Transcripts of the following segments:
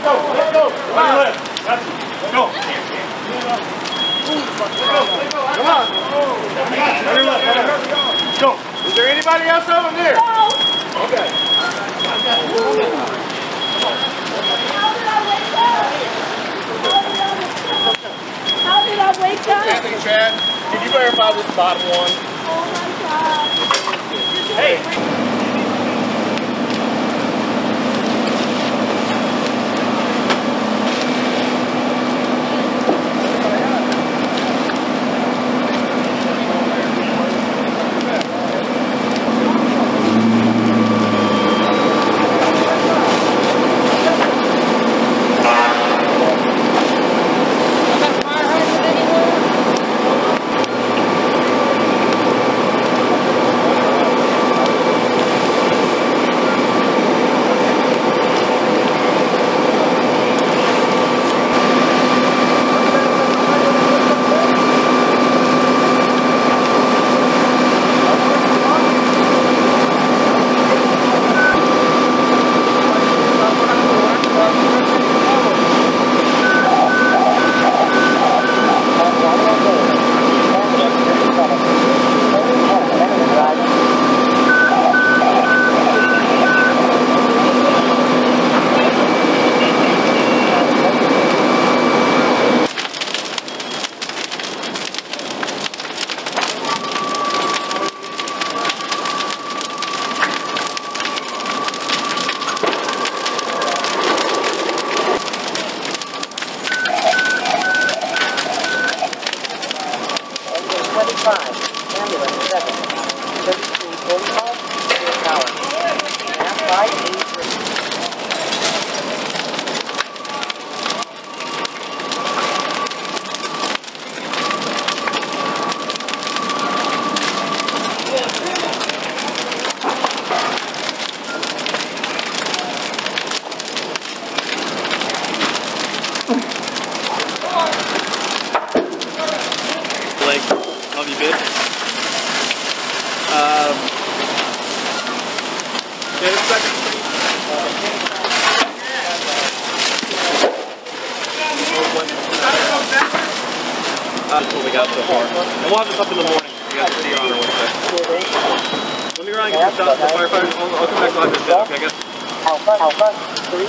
go. On your left. Got you. Go. Come on. On your left. Go. Is there anybody else over there? No. Okay. How did I wake up? Anthony, Chad, can you verify this bottom one? Oh my God. Hey. Ambulance 7, 3345, clear power. Map 583. Love you, bitch. Get a second. That's what we got so far. And we'll have this up in the morning. You guys will see it on our website. Let me run and get some shots for the firefighters. I'll come back live in a bit, okay, I guess? Alpha 3.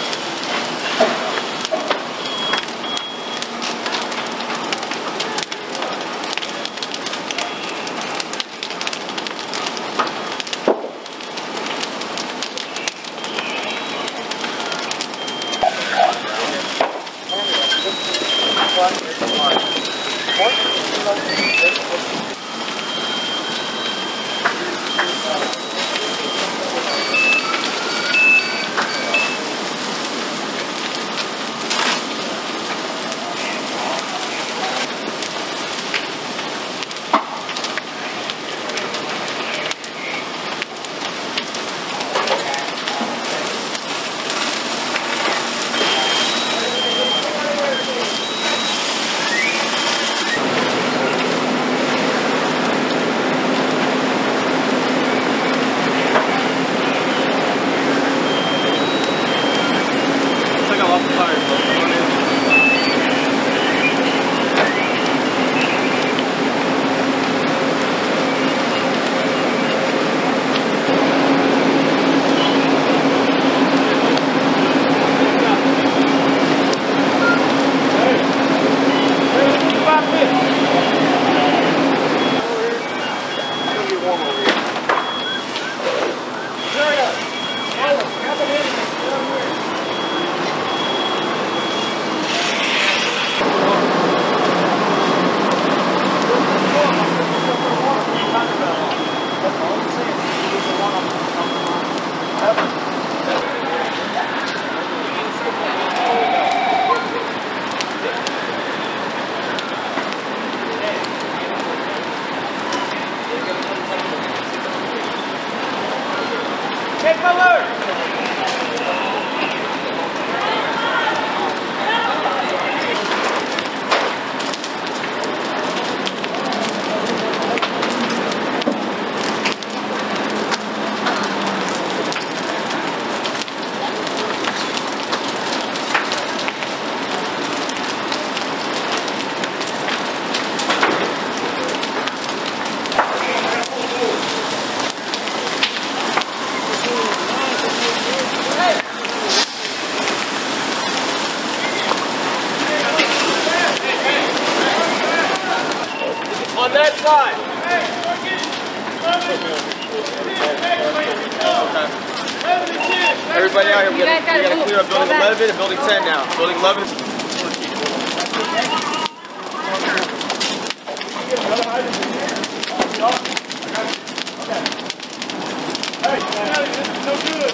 Take cover! Everybody out here, we gotta clear up building 11 and building 10 now. Building 11. Hey, this is no good.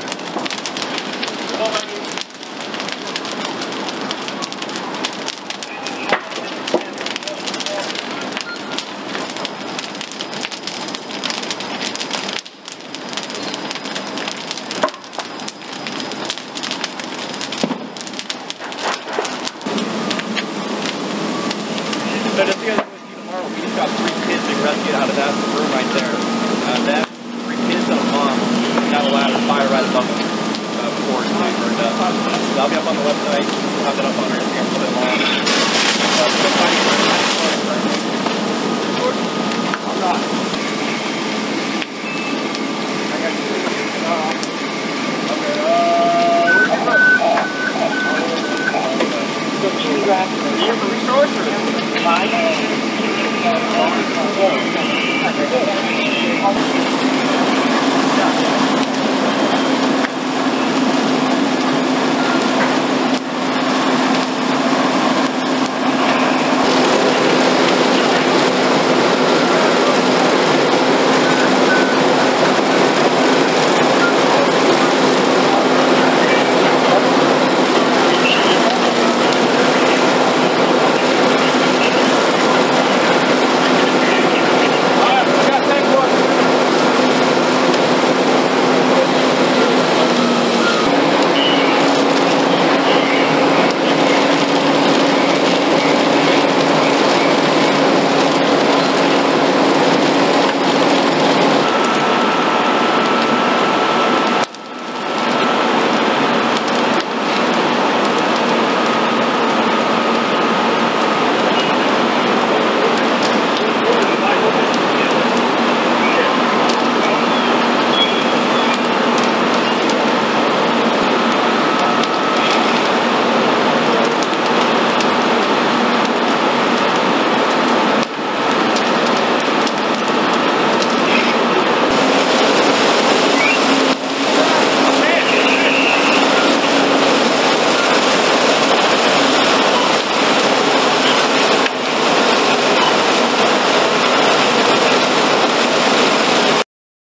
So just so you guys can see tomorrow, we just got 3 kids being rescued out of that room right there. That 3 kids and a mom got a ladder fire right above them before it's burned up. So that'll be up on the website. We'll have that up on our Instagram a little bit long. Still fighting for it.